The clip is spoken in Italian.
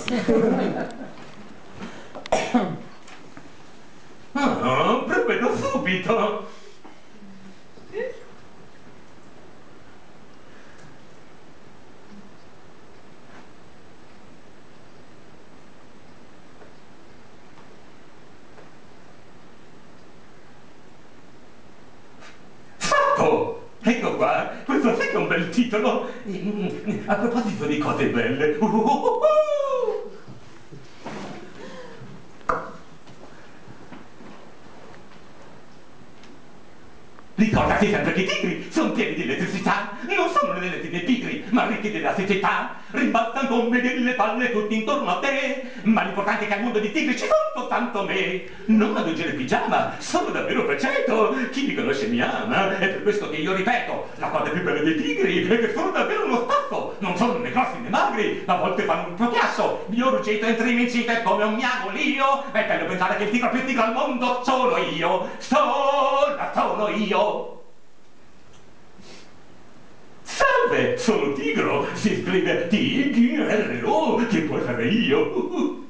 Ah, prevedo subito. Fatto! Ecco qua, questo sì che è un bel titolo. A proposito di cose belle. Ricordati sempre che i tigri sono pieni di elettricità, non sono nell'elettrici dei pigri, ma ricchi di elasticità. Rimbalzano come delle palle tutti intorno a te, ma l'importante è che al mondo di tigri ci sono soltanto me. Non ad ungere pigiama, sono davvero faceto. Chi mi conosce mi ama, è per questo che io ripeto, la cosa più bella dei tigri è che sono davvero uno staffo. Non sono né grossi né magri, ma a volte fanno un prochiasso. Mio ruggito entra in incite come un miagolio. È bello pensare che il tigro più tigro al mondo sono io. Sono io. Salve, sono Tigro, si scrive Tigro, che puoi fare io?